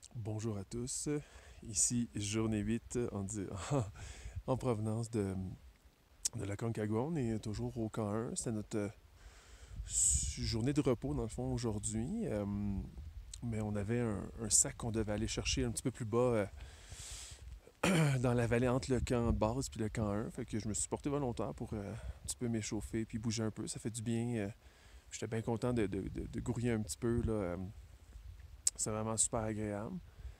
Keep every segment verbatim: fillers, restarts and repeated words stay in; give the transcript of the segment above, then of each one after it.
Bonjour à tous, ici journée huit en, di- en provenance de, de la Concagua. On est toujours au camp un. C'était notre euh, journée de repos dans le fond aujourd'hui. Euh, mais on avait un, un sac qu'on devait aller chercher un petit peu plus bas euh, dans la vallée entre le camp base et le camp un. Fait que je me suis porté volontaire pour euh, un petit peu m'échauffer puis bouger un peu. Ça fait du bien. euh, J'étais bien content de, de, de, de grouiller un petit peu. Là. Euh, C'est vraiment super agréable.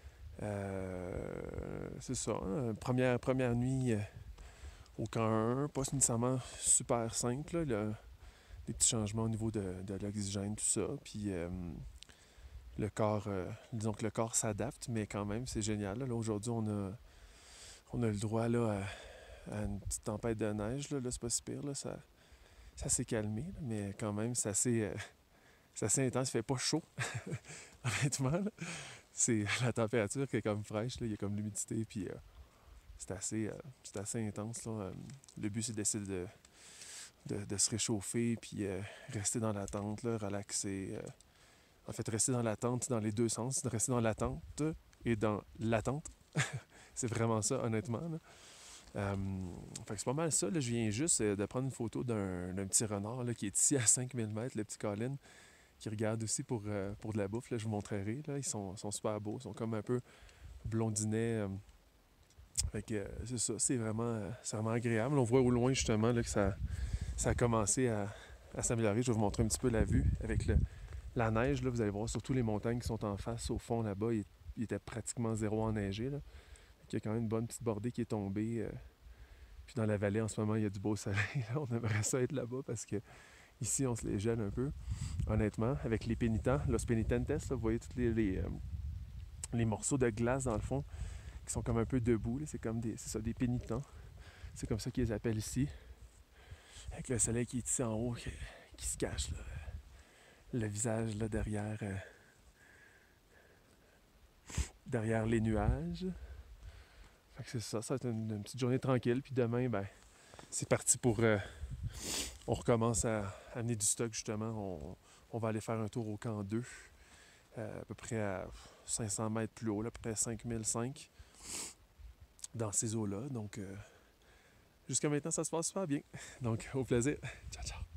Euh, c'est ça. Hein. Première, première nuit euh, au camp un, pas nécessairement super simple. Là, le- des petits changements au niveau de, de l'oxygène, tout ça. Puis euh, le corps, euh, disons que le corps s'adapte, mais quand même, c'est génial. Là, Là, aujourd'hui, on a, on a le droit là, à, à une petite tempête de neige. Là, Là, c'est pas si pire. Là, ça, ça s'est calmé, là, mais quand même, c'est assez, euh, c'est assez intense. Il fait pas chaud, honnêtement. Là. C'est la température qui est comme fraîche. Là. Il y a comme l'humidité. Puis euh, c'est assez, euh, c'est assez intense. Là. Euh, Le but, c'est d'essayer de, de, de se réchauffer, puis euh, rester dans la tente, là, relaxer. euh. En fait, rester dans la tente dans les deux sens, de rester dans la tente et dans l'attente. C'est vraiment ça, honnêtement. Là. Euh, fait que c'est pas mal ça. Là. Je viens juste euh, de prendre une photo d'un, d'un petit renard là, qui est ici à cinq mille mètres, le petit Colin, qui regarde aussi pour, euh, pour de la bouffe. Là. Je vous montrerai. Là. Ils sont, sont super beaux. Ils sont comme un peu blondinets. euh. Fait que euh, c'est ça. C'est vraiment, euh, c'est vraiment agréable. On voit au loin, justement, là, que ça, ça a commencé à, à s'améliorer. Je vais vous montrer un petit peu la vue avec le, la neige. Là, vous allez voir surtout les montagnes qui sont en face au fond là-bas. Il, il était pratiquement zéro enneigé. Là. Il y a quand même une bonne petite bordée qui est tombée. euh. Puis dans la vallée en ce moment, il y a du beau soleil. Là. On aimerait ça être là-bas parce que ici, on se les gèle un peu, honnêtement. Avec les pénitents, los penitentes, là, vous voyez tous les, les, euh, les morceaux de glace dans le fond qui sont comme un peu debout. Là. C'est comme des, c'est ça, des pénitents. C'est comme ça qu'ils les appellent ici. Avec le soleil qui est ici en haut, qui, qui se cache. Là. Le visage là, derrière, euh, derrière les nuages. Fait que c'est ça, ça va être une, une petite journée tranquille. Puis demain, ben, c'est parti pour. Euh, on recommence à amener du stock justement. On, on va aller faire un tour au camp deux, euh, à peu près à cinq cents mètres plus haut, là, à peu près cinq mille cinq dans ces eaux-là. Donc, euh, jusqu'à maintenant, ça se passe super bien. Donc, au plaisir. Ciao, ciao.